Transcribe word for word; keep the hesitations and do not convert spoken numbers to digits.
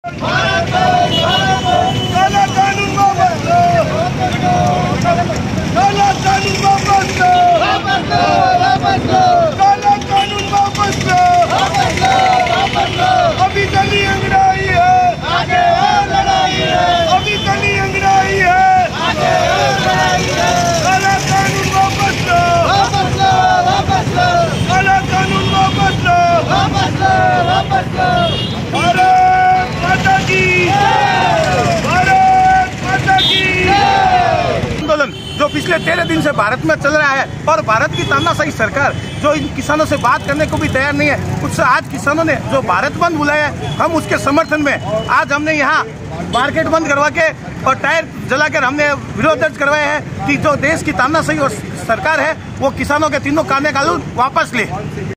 काला कानून वापस लो, काला कानून वापस लो, काला कानून वापस लो, अभी तली अंगड़ाई है, आगे और लड़ाई है, अभी तली अंगड़ाई है, आगे और लड़ाई है, काला कानून वापस लो, वापस लो, वापस लो, काला कानून वापस लो, वापस लो, वापस लो। भारत माता की, भारत माता की। आंदोलन जो पिछले तेरह दिन से भारत में चल रहा है और भारत की तानाशाही सरकार जो इन किसानों से बात करने को भी तैयार नहीं है, उससे आज किसानों ने जो भारत बंद बुलाया है, हम उसके समर्थन में आज हमने यहाँ मार्केट बंद करवा के और टायर जलाकर हमने विरोध दर्ज करवाया है कि जो देश की तानाशाही और सरकार है वो किसानों के तीनों कानून वापस ले।